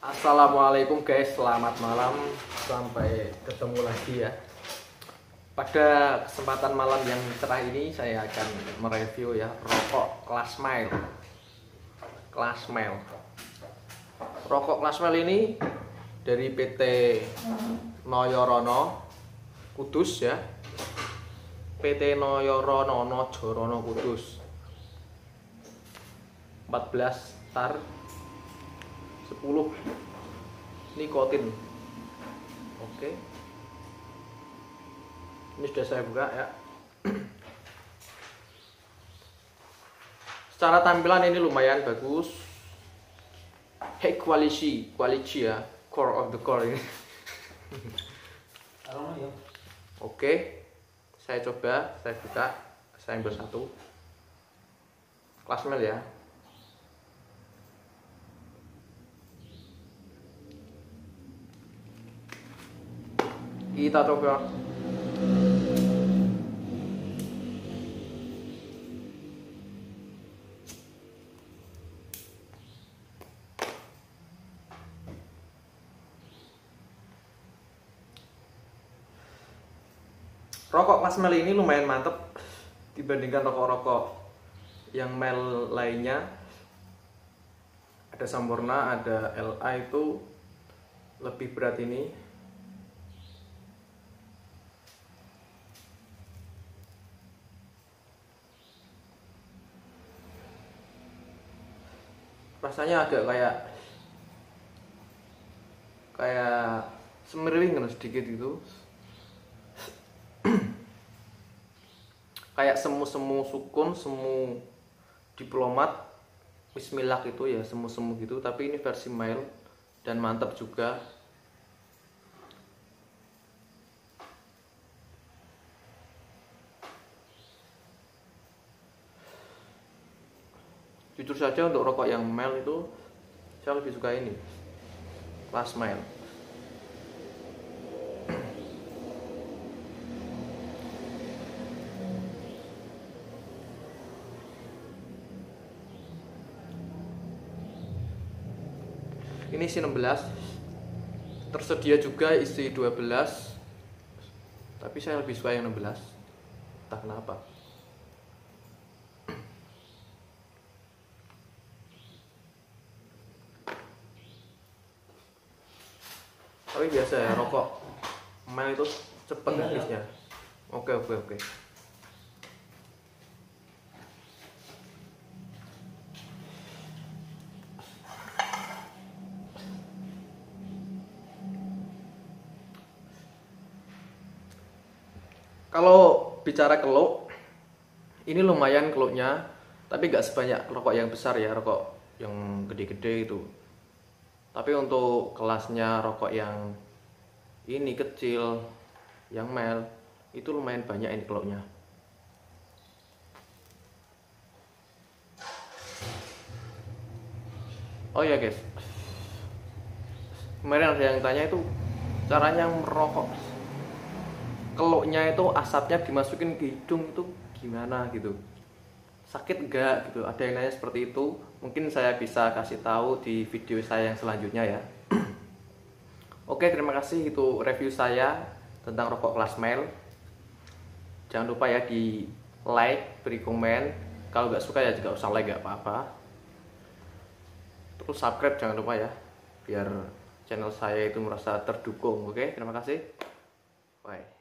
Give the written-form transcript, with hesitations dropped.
Assalamualaikum guys, selamat malam. Sampai ketemu lagi ya. Pada kesempatan malam yang cerah ini saya akan mereview ya rokok Classmail. Rokok Classmail ini dari PT Noyorono Kudus ya. PT Noyorono Nojorono Kudus. 14 tar 10 nikotin. Oke. Ini sudah saya buka ya. Secara tampilan ini lumayan bagus. High quality ya, core of the core ini. Oke. Saya coba, saya buka, saya ambil satu. Classmail ya. Kita coba. Rokok Classmail ini lumayan mantep dibandingkan rokok-rokok yang mel lainnya. Ada Sampurna, ada LA itu lebih berat ini. Rasanya agak kayak semiriwing kan sedikit gitu. Kayak semu-semu sukun, semu diplomat, bismillah gitu ya, semu-semu gitu, tapi ini versi mild dan mantap juga. Jujur saja untuk rokok yang mild itu saya lebih suka ini, Classmail. Ini isi 16, tersedia juga isi 12, tapi saya lebih suka yang 16, entah kenapa. Tapi biasa ya, rokok mel itu cepet habisnya. Oke. Kalau bicara keluk, ini lumayan keluknya, tapi nggak sebanyak rokok yang besar ya, rokok yang gede-gede itu. Tapi untuk kelasnya rokok yang ini kecil, yang mel, itu lumayan banyak ini keluknya. Oh ya guys, kemarin ada yang tanya itu caranya merokok, keluknya itu asapnya dimasukin ke hidung itu gimana gitu, sakit enggak gitu, ada yang nanya seperti itu. Mungkin saya bisa kasih tahu di video saya yang selanjutnya ya. Oke, terima kasih, itu review saya tentang rokok Classmail. Jangan lupa ya di like, beri komen. Kalau nggak suka ya juga usah like, nggak apa-apa. Terus subscribe jangan lupa ya, biar channel saya itu merasa terdukung. Oke, terima kasih. Bye.